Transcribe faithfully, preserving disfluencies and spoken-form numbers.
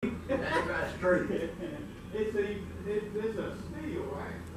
That's, that's true. It's a, it, it's a steel, right?